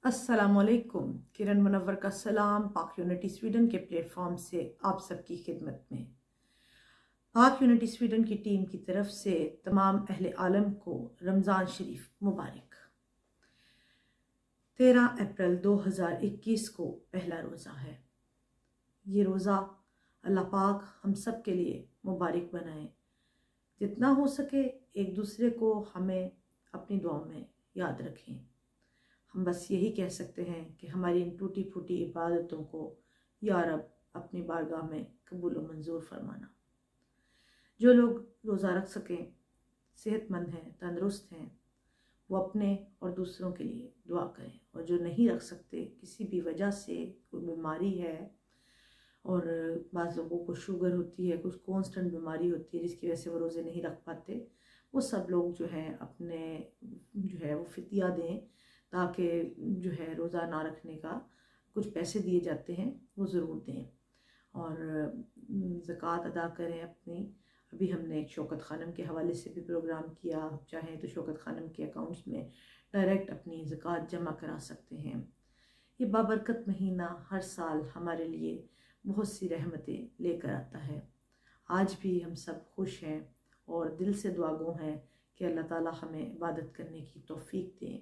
अस्सलामुअलैकुम। किरण मुनव्वर का सलाम पाक यूनिटी स्वीडन के प्लेटफॉर्म से आप सबकी खिदमत में। पाक यूनिटी स्वीडन की टीम की तरफ से तमाम अहले आलम को रमज़ान शरीफ मुबारक। 13 अप्रैल 2021 को पहला रोज़ा है। ये रोज़ा अल्लाह पाक हम सब के लिए मुबारक बनाए। जितना हो सके एक दूसरे को हमें अपनी दुआओं में याद रखें। हम बस यही कह सकते हैं कि हमारी इन टूटी फूटी इबादतों को या रब अपनी बारगाह में कबूल व मंजूर फरमाना। जो लोग रोज़ा रख सकें, सेहतमंद हैं, तंदुरुस्त हैं, वो अपने और दूसरों के लिए दुआ करें। और जो नहीं रख सकते, किसी भी वजह से कोई बीमारी है, और बाज़ लोगों को शुगर होती है, कुछ कॉन्स्टेंट बीमारी होती है जिसकी वजह से वो रोज़े नहीं रख पाते, वो सब लोग जो है अपने जो है वो फिदिया दें, ताकि जो है रोज़ा ना रखने का कुछ पैसे दिए जाते हैं वो ज़रूर दें और ज़कात अदा करें अपनी। अभी हमने एक शौकत खानम के हवाले से भी प्रोग्राम किया। आप चाहें तो शौकत खानम के अकाउंट्स में डायरेक्ट अपनी ज़कात जमा करा सकते हैं। ये बाबरकत महीना हर साल हमारे लिए बहुत सी रहमतें लेकर आता है। आज भी हम सब खुश हैं और दिल से दुआगो हैं कि अल्लाह ताला हमें इबादत करने की तौफीक दें।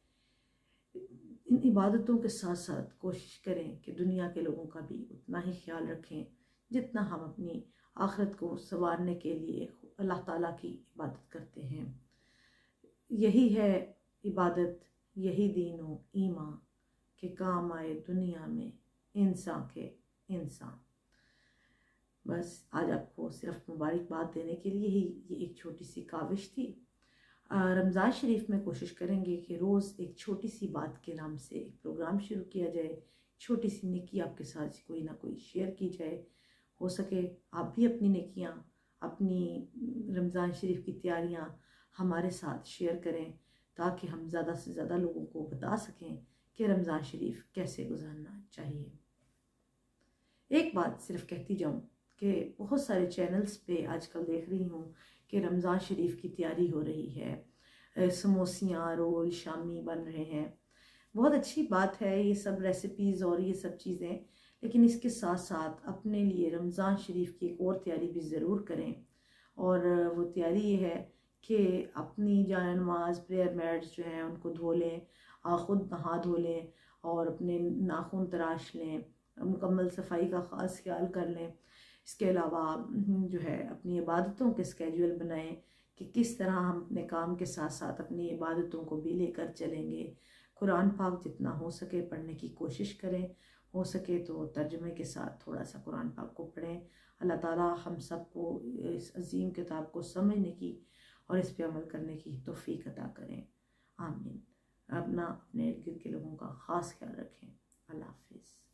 इन इबादतों के साथ साथ कोशिश करें कि दुनिया के लोगों का भी उतना ही ख्याल रखें जितना हम अपनी आखिरत को संवारने के लिए अल्लाह ताला की इबादत करते हैं। यही है इबादत, यही दीन व ईमान के काम आए दुनिया में इंसान के इंसान। बस आज आपको सिर्फ मुबारकबाद देने के लिए ही ये एक छोटी सी काविश थी। रमज़ान शरीफ में कोशिश करेंगे कि रोज़ एक छोटी सी बात के नाम से एक प्रोग्राम शुरू किया जाए। छोटी सी नेकी आपके साथ कोई ना कोई शेयर की जाए। हो सके आप भी अपनी नेकियां, अपनी रमज़ान शरीफ की तैयारियां हमारे साथ शेयर करें, ताकि हम ज़्यादा से ज़्यादा लोगों को बता सकें कि रमज़ान शरीफ कैसे गुजारना चाहिए। एक बात सिर्फ कहती जाऊँ कि बहुत सारे चैनल्स पे आजकल देख रही हूँ कि रमज़ान शरीफ की तैयारी हो रही है, समोसियाँ, रोल, शामी बन रहे हैं। बहुत अच्छी बात है ये सब रेसिपीज़ और ये सब चीज़ें, लेकिन इसके साथ साथ अपने लिए रमज़ान शरीफ की एक और तैयारी भी ज़रूर करें। और वो तैयारी ये है कि अपनी जान नमाज प्रेयर मैट्स जो हैं उनको धो लें, ख़ुद नहा धो लें और अपने नाखून तराश लें, मुकम्मल सफाई का ख़ास ख्याल कर लें। इसके अलावा जो है अपनी इबादतों के स्केड्यूल बनाएं कि किस तरह हम अपने काम के साथ साथ अपनी इबादतों को भी लेकर चलेंगे। कुरान पाक जितना हो सके पढ़ने की कोशिश करें, हो सके तो तर्जुमे के साथ थोड़ा सा कुरान पाक को पढ़ें। अल्लाह ताला हम सबको इस अजीम किताब को समझने की और इस पे अमल करने की तौफीक अता करें। आमीन। अपने इर्द गिर्द के लोगों का ख़ास ख्याल रखें। अल्लाह हाफिज़।